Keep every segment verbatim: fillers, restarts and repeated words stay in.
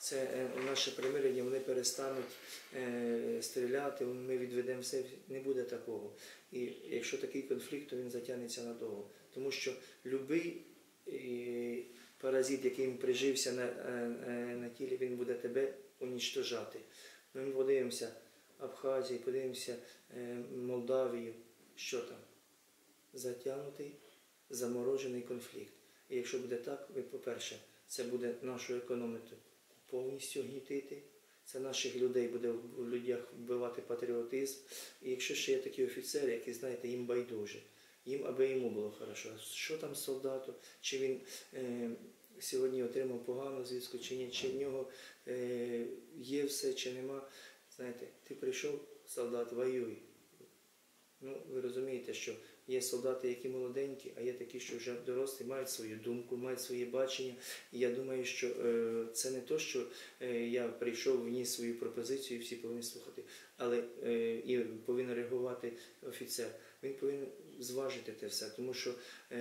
це наше примирення, вони перестануть е, стріляти, ми відведемо все, не буде такого. І якщо такий конфлікт, то він затягнеться надовго. Тому що будь-який е, паразит, який прижився на, е, на тілі, він буде тебе унічтожати. Ми подивимося Абхазію, подивимося е, Молдавію, що там? Затягнутий, заморожений конфлікт. І якщо буде так, ви, по-перше, це буде нашу економіку повністю гнітити, це наших людей буде в людях вбивати патріотизм. І якщо ще є такі офіцери, які, знаєте, їм байдуже, їм, аби йому було хорошо. Що там солдату, чи він е, сьогодні отримав погану звістку, чи ні, чи в нього е, є все, чи нема. Знаєте, ти прийшов, солдат, воюй. Ну, ви розумієте, що є солдати, які молоденькі, а є такі, що вже дорослі, мають свою думку, мають своє бачення. І я думаю, що е, це не то, що е, я прийшов, вніс свою пропозицію і всі повинні слухати, але е, і повинен реагувати офіцер. Він повинен зважити те все, тому що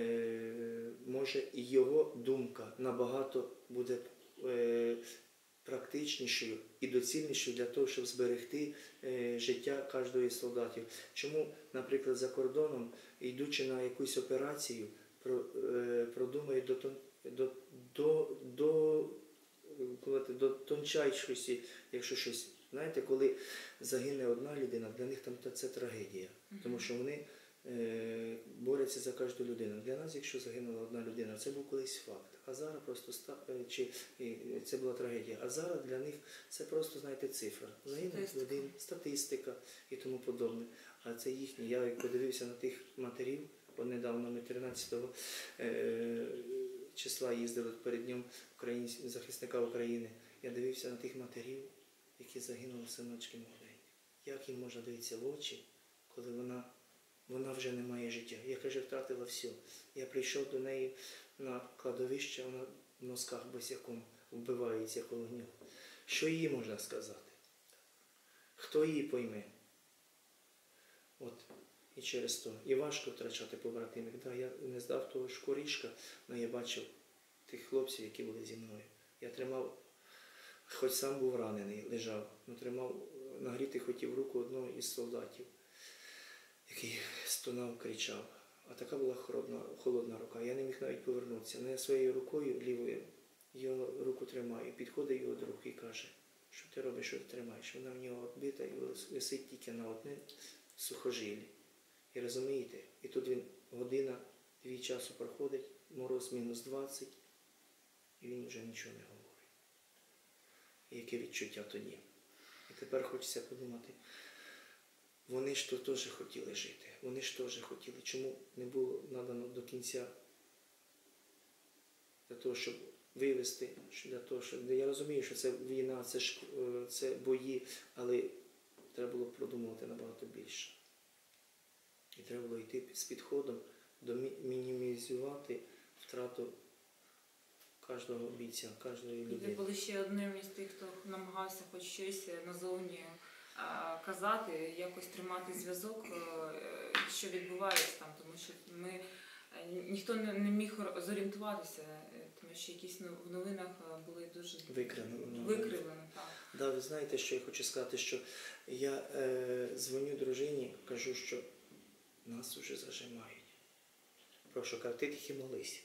е, може і його думка набагато буде е, практичнішою і доцільнішою для того, щоб зберегти е, життя кожного із солдатів. Чому, наприклад, за кордоном, йдучи на якусь операцію, про, е, продумають до, до, до, до, до, до тончайшості, якщо щось. Знаєте, коли загине одна людина, для них там це трагедія, тому що вони е, борються за кожну людину. Для нас, якщо загинула одна людина, це був колись факт. А зараз просто чи це була трагедія. А зараз для них це просто, знаєте, цифра. Загинула людина, статистика і тому подобне. А це їхні. Я подивився на тих матерів, от недавно ми тринадцятого е, числа їздили перед Днем захисника України. Я дивився на тих матерів, які загинули синочки маленькі. Як їм можна дивитися в очі, коли вона, вона вже не має життя? Я, каже, втратила все. Я прийшов до неї на кладовище, вона в носках босяком вбивається коло нього. Що їй можна сказати? Хто її пойме? От. І через то. І важко втрачати побратимів. Да, я не здав того шкурішка, але я бачив тих хлопців, які були зі мною. Я тримав, хоч сам був ранений, лежав, але тримав, нагріти хотів руку одного із солдатів, який стонав, кричав. А така була холодна, холодна рука. Я не міг навіть повернутися. Не своєю рукою лівою його руку тримаю. Підходить його друг і каже, що ти робиш, що ти тримаєш. Вона в нього відбита і висить тільки на одне сухожилі. І розумієте? І тут він година, дві часу проходить, мороз мінус двадцять, і він вже нічого не говорить. І яке відчуття тоді? І тепер хочеться подумати, вони ж то теж хотіли жити, вони ж теж хотіли. Чому не було надано до кінця для того, щоб вивести, для того, щоб... Я розумію, що це війна, це, ж, це бої, але треба було продумувати набагато більше. І треба було йти з підходом до мінімізувати втрату кожного бійця, кожної людини. Ви були ще одним із тих, хто намагався хоч щось назовні казати, якось тримати зв'язок, що відбувається там, тому що ми, ніхто не міг зорієнтуватися, тому що якісь в новинах були дуже викривлені. Да, ви знаєте, що я хочу сказати, що я е, дзвоню дружині, кажу, що нас вже зажимають. Прошу, кажу, ти тільки молись.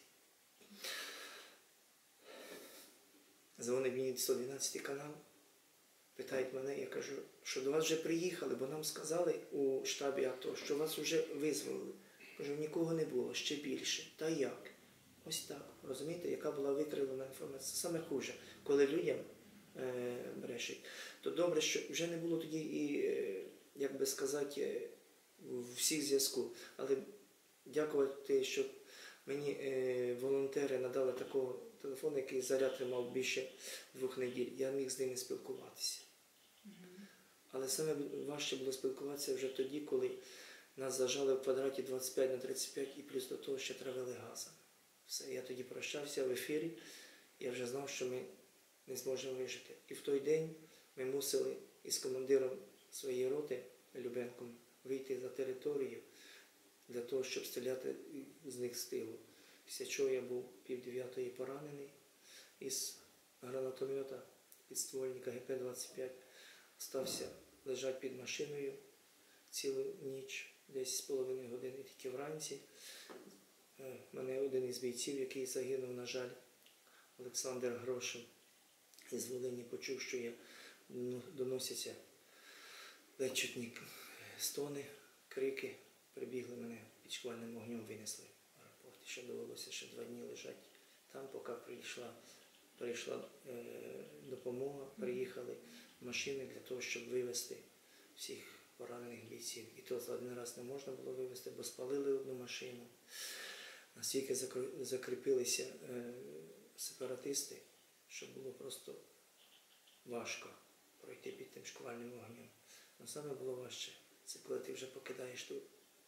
Дзвонить мені сто дванадцятий канал, питають мене, я кажу, що до вас вже приїхали, бо нам сказали у штабі АТО, що вас вже визволили. Кажу, нікого не було, ще більше. Та як? Ось так. Розумієте, яка була викривлена інформація. Саме хуже, коли людям е, брешуть. То добре, що вже не було тоді і, е, як би сказати, всіх зв'язку. Але дякувати, що мені е, волонтери надали такого телефону, який заряд тримав більше двох неділь. Я міг з ними спілкуватися. Mm-hmm. Але саме важче було спілкуватися вже тоді, коли нас зажали в квадраті двадцять п'ять на тридцять п'ять і плюс до того ще травили газом. Все, я тоді прощався в ефірі, я вже знав, що ми не зможемо вижити. І в той день ми мусили із командиром своєї роти, Любенком, вийти за територію для того, щоб стріляти з них з тилу. Після чого я був пів дев'ятої поранений із гранатомета підствольника Ге Пе двадцять п'ять, остався лежати під машиною цілу ніч, десь з половиною години, і тільки вранці. Е, Мене один із бійців, який загинув, на жаль, Олександр Грошин із Волині, почув, що я ну, доносяться ледь чутні стони, крики, прибігли мене під шквальним вогнем, винесли в аеропорт. І ще довелося ще два дні лежати там, поки прийшла, прийшла е, допомога, приїхали машини для того, щоб вивезти всіх поранених бійців. І то за один раз не можна було вивезти, бо спалили одну машину. Настільки закр- закріпилися е, сепаратисти, що було просто важко пройти під тим шквальним вогнем. Але саме було важче, це коли ти вже покидаєш ту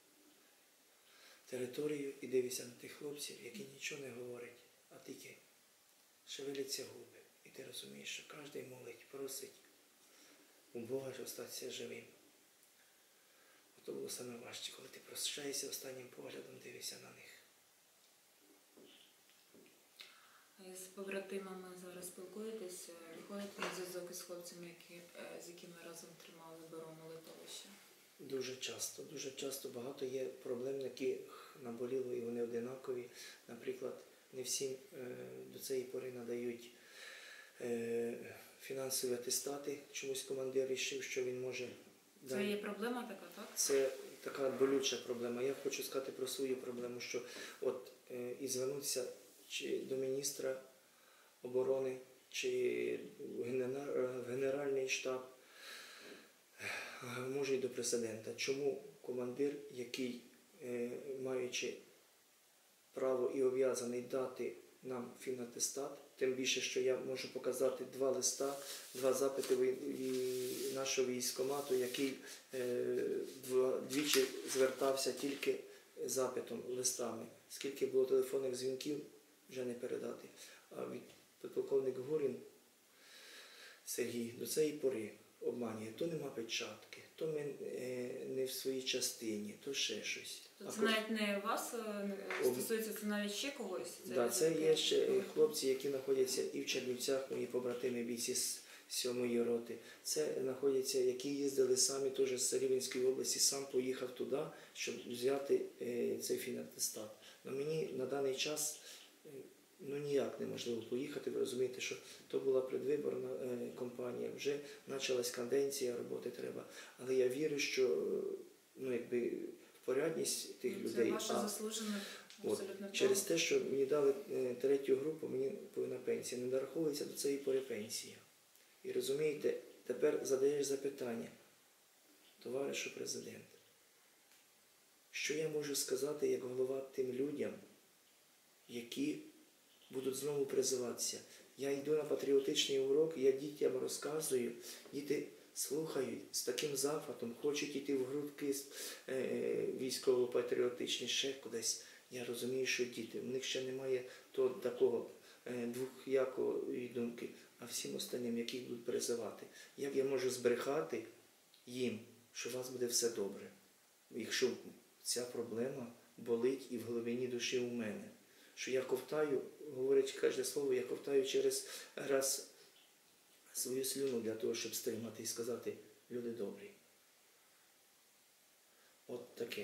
територію і дивишся на тих хлопців, які нічого не говорять, а тільки шевеляться губи. І ти розумієш, що кожен молить, просить у Бога, щоб статися живим. Ото було саме важче, коли ти прощаєшся останнім поглядом, дивишся на них. З побратимами зараз спілкуєтесь, виходите на зв'язок із хлопцями, які, е, з якими разом тримали оборону литовища? Дуже часто, дуже часто багато є проблем, які наболіло, і вони одинакові. Наприклад, не всім е, до цієї пори надають е, фінансові атестати. Чомусь командир вирішив, що він може... Це є проблема така, так? Це така болюча проблема. Я хочу сказати про свою проблему, що от е, і звернутися чи до міністра оборони, чи в генера- в Генеральний штаб, може і до президента. Чому командир, який, е, маючи право і обов'язаний дати нам фінатестат, тим більше, що я можу показати два листа, два запити вій- нашого військкомату, який е, два- двічі звертався тільки запитом, листами. Скільки було телефонних дзвінків, вже не передати. А від підполковник Горін Сергій до цієї пори обманює. То нема печатки, то ми е, не в своїй частині, то ще щось. То А це ко- навіть не вас е, стосується, це навіть ще когось? Да, це таке- є ще е, хлопці, які знаходяться і в Чернівцях, мої побратими бійці з сьомої роти. Це знаходяться, які їздили самі теж з Рівненської області, сам поїхав туди, щоб взяти е, цей фінатестат. Но мені на даний час е, ну, ніяк неможливо поїхати. Ви розумієте, що то була предвиборна е, кампанія, вже почалась каденція, роботи треба. Але я вірю, що е, ну, якби, порядність тих Це людей. ваше А- заслужене От, абсолютно через право. те, що мені дали е, третю групу, мені повинна пенсія. Не нараховується до цієї пори пенсія. І розумієте, тепер задаєш запитання, товаришу президент, що я можу сказати як голова тим людям, які будуть знову призиватися. Я йду на патріотичний урок, я дітям розказую, діти слухають з таким захватом, хочуть йти в грудки е, військово-патріотичні, ще кудись. Я розумію, що діти, в них ще немає того такого е, двохякої думки, а всім останнім, яких будуть призивати. Як я можу збрехати їм, що у вас буде все добре, якщо ця проблема болить і в глибині душі у мене. Що я ковтаю, говорить кожне слово, я ковтаю через раз свою слюну для того, щоб стримати і сказати, люди добрі. От таке.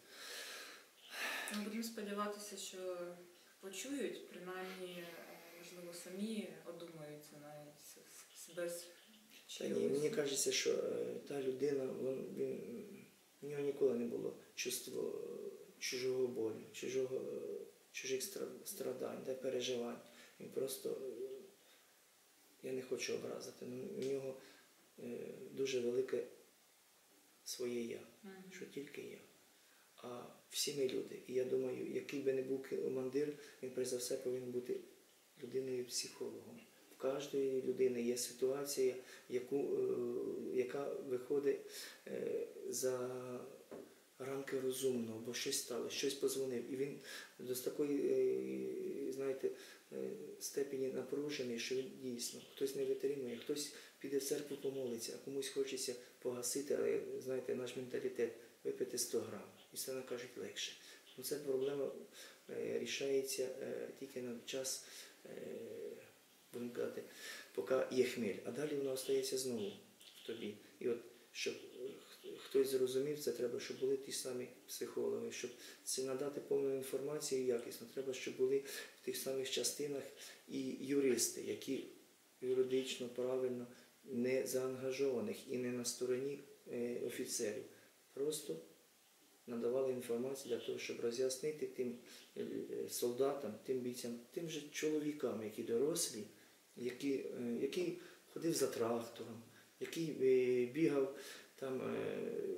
Ми будемо сподіватися, що почують, принаймні, е, можливо, самі одумаються навіть с- с- без Та ні, чогось. мені кажеться, що е, та людина, він, він, в нього ніколи не було чувство чужого болю, чужого, е, чужих стра- страдань, та переживань. Він просто, е, я не хочу образити, але в нього е, дуже велике своє я, Мгм. що тільки я. А всі ми люди. І я думаю, який би не був командир, він перш за все повинен бути людиною-психологом. В кожної людини є ситуація, яку, е, яка виходить е, за рамки розумного, бо щось стало, щось позвонив. І він до такої, е, знаєте, е, степені напружений, що він дійсно, хтось не витримує, хтось піде в церкву помолиться, а комусь хочеться погасити, але, знаєте, наш менталітет випити сто грам. І все накажуть легше. Ну, ця проблема е, рішається е, тільки на час е, будемо казати, поки є хмель, а далі воно остається знову в тобі. І от, щоб хтось зрозумів, це треба, щоб були ті самі психологи, щоб це надати повну інформацію якісно. Треба, щоб були в тих самих частинах і юристи, які юридично, правильно, не заангажованих і не на стороні е, офіцерів. Просто надавали інформацію для того, щоб роз'яснити тим е, солдатам, тим бійцям, тим же чоловікам, які дорослі, які, е, який ходив за трактором, який е, бігав, там е,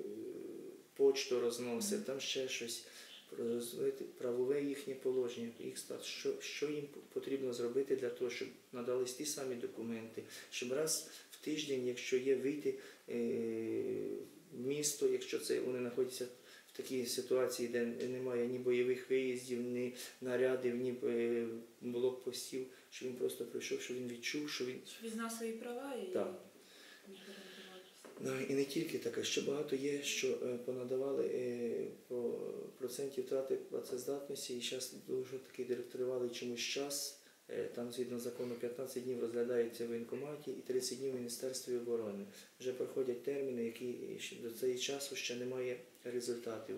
почту розносив, там ще щось, розвити правове їхнє положення, їх статус, що, що їм потрібно зробити для того, щоб надались ті самі документи, щоб раз в тиждень, якщо є, вийти е, в місто, якщо це вони знаходяться в такій ситуації, де немає ні бойових виїздів, ні нарядів, ні е, блокпостів, що він просто прийшов, що він відчув, що він... Щоб він знав свої права і... Так. Ну, і не тільки таке, ще багато є, що е, понадавали е, по проценті втрати працездатності, і зараз дуже такий директорували чомусь час, е, там згідно закону п'ятнадцять днів розглядається в воєнкоматі і тридцять днів в Міністерстві оборони. Вже проходять терміни, які ще до цього часу ще немає результатів.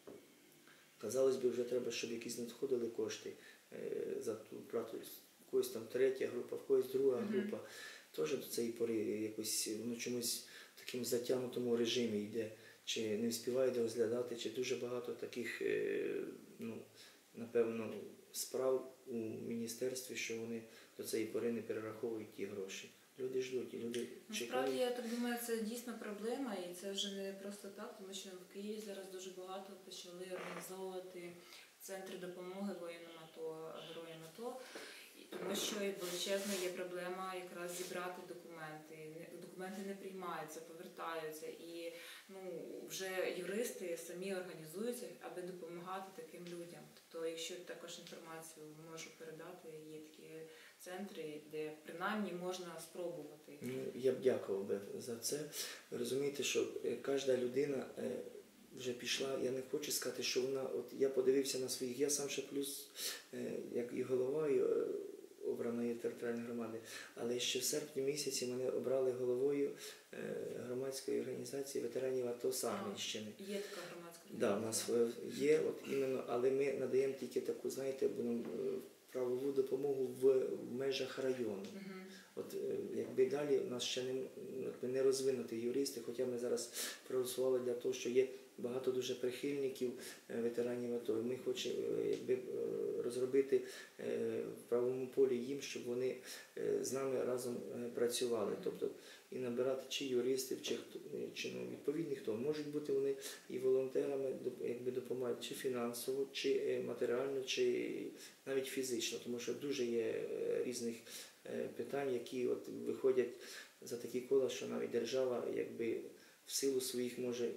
Казалось би, вже треба, щоб якісь надходили кошти е, за ту працю. В когось там третя група, в когось друга група. Теж до цієї пори якось воно чомусь в такому затягнутому режимі йде, чи не встигають розглядати, чи дуже багато таких, е, ну, напевно, справ у міністерстві, що вони до цієї пори не перераховують ті гроші. Люди ждуть, і люди Насправді, чекають. я так думаю, це дійсно проблема, і це вже не просто так, тому що в Києві зараз дуже багато почали організовувати центри допомоги воїнам АТО, героям АТО, і тому що величезна є проблема якраз зібрати документи. Не- Документи не приймаються, повертаються, і ну, вже юристи самі організуються, аби допомагати таким людям. Тобто, якщо також інформацію можу передати, є такі центри, де принаймні можна спробувати. Ну, я б дякував би за це. Ви розумієте, що е, кожна людина е, вже пішла, я не хочу сказати, що вона, от я подивився на своїх, я сам ще плюс, е, як і головою е, обраної територіальної громади, але ще в серпні місяці мене обрали головою е, громадської організації ветеранів АТО Сагненщини. Є така громадська Да, у нас е, є, от іменно, але ми надаємо тільки таку, знаєте, будемо, е, правову допомогу в, в межах району. Мгм. От е, якби далі у нас ще не, якби не розвинуті юристи, хоча ми зараз проголосували для того, що є багато дуже прихильників е, ветеранів АТО. І ми хочемо е, якби, е, розробити е, в правовому полі їм, щоб вони е, з нами разом е, працювали. Тобто і набирати чи юристів, чи хто е, чи ну, відповідні хто. Можуть бути вони і волонтерами, доп- якби допомагають чи фінансово, чи е, матеріально, чи навіть фізично, тому що дуже є е, різних е, питань, які от виходять за такі кола, що навіть держава якби в силу своїх може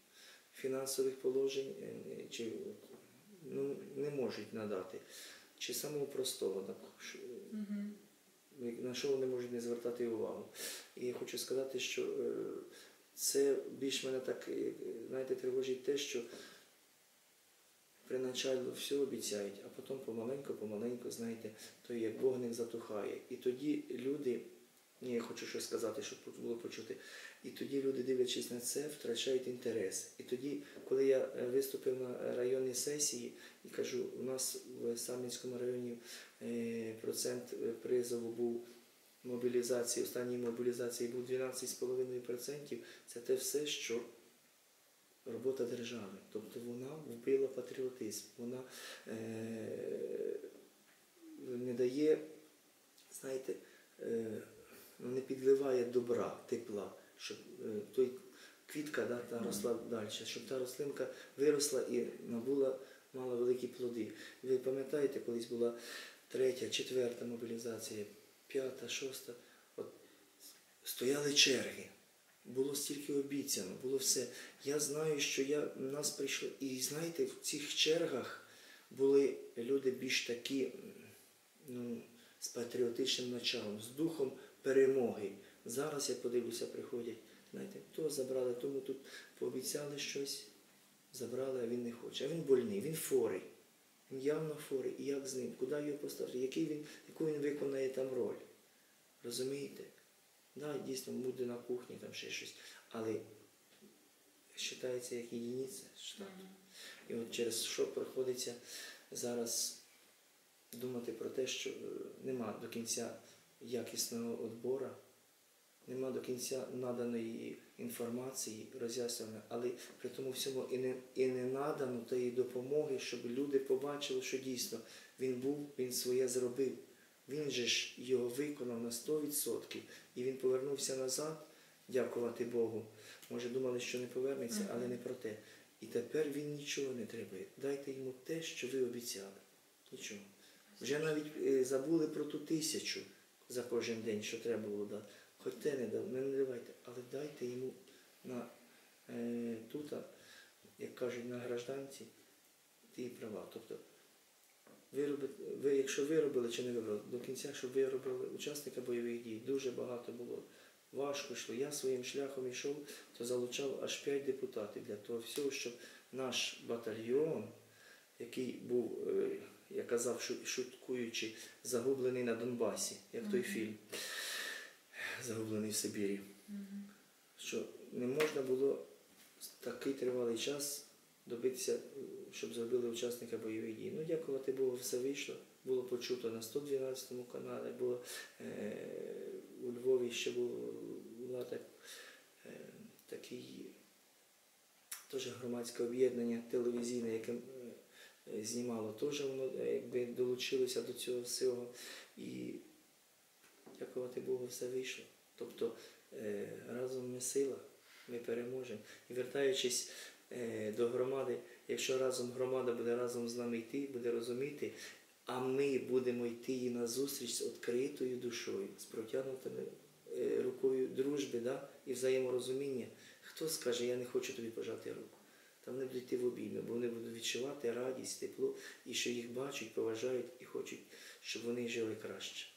фінансових положень е, чи ну, не можуть надати. Чи самого простого, так, що- Мгм. на що вони можуть не звертати увагу. І я хочу сказати, що е, це більш мене так, е, знаєте, тривожить те, що при началу все обіцяють, а потім помаленьку-помаленьку, знаєте, то як вогник затухає. І тоді люди, ні, я хочу щось сказати, щоб було почути, і тоді люди, дивлячись на це, втрачають інтерес. І тоді, коли я е, виступив на районній сесії і кажу, у нас в Самбірському районі е, процент е, призову був мобілізації, останній мобілізації був дванадцять цілих п'ять десятих відсотка, це те все, що робота держави. Тобто вона вбила патріотизм, вона е, не дає, знаєте, е, не підливає добра, тепла, щоб е, той квітка да, та росла далі, щоб та рослинка виросла і набула, мала великі плоди. Ви пам'ятаєте, колись була третя, четверта мобілізація, п'ята, шоста, от стояли черги. Було стільки обіцяно, було все. Я знаю, що я, нас прийшло, і знаєте, в цих чергах були люди більш такі, ну, з патріотичним началом, з духом перемоги. Зараз, я подивлюся, приходять, знаєте, то забрали, тому тут пообіцяли щось, забрали, а він не хоче. А він больний, він хворий. Він явно хворий. І як з ним? Куди його поставити? Який він, яку він виконає там роль? Розумієте? Да, дійсно, буде на кухні, там ще щось, але вважається як єдиниця штату. І от через що приходиться зараз думати про те, що е, нема до кінця якісного відбору, нема до кінця наданої інформації, роз'яснення, але при тому всьому і не, і не надано тієї допомоги, щоб люди побачили, що дійсно він був, він своє зробив. Він же ж його виконав на сто відсотків і він повернувся назад, дякувати Богу. Може думали, що не повернеться, але не про те. І тепер він нічого не требує. Дайте йому те, що ви обіцяли. Нічого. Вже навіть е, забули про ту тисячу за кожен день, що треба було дати. Хоч те не дав, не давайте, але дайте йому на е, тут, як кажуть, на гражданці ті права. Тобто, ви робите, ви, якщо ви робили чи не вибрали, до кінця, щоб ви робили учасника бойових дій, дуже багато було. Важко йшло. Я своїм шляхом йшов, то залучав аж п'ять депутатів для того всього, щоб наш батальйон, який був, е, я казав, шу- шуткуючи, загублений на Донбасі, як той фільм, загублений в Сибірі, що не можна було такий тривалий час добитися, щоб зробили учасника бойових дій. Ну, дякувати Богу, все вийшло. Було почуто на сто дванадцятому каналі, було е, у Львові ще було була так, е, такий теж громадське об'єднання телевізійне, яке е, знімало, теж воно е, якби долучилося до цього всього. І дякувати Богу, все вийшло. Тобто е, разом ми сила, ми переможемо. І вертаючись е, до громади, якщо разом громада буде разом з нами йти, буде розуміти, а ми будемо йти їй назустріч з відкритою душою, з протягнутою е, рукою дружби, да? І взаєморозуміння. Хто скаже, я не хочу тобі пожати руку? Та вони будуть йти в обійми, бо вони будуть відчувати радість, тепло, і що їх бачать, поважають і хочуть, щоб вони жили краще.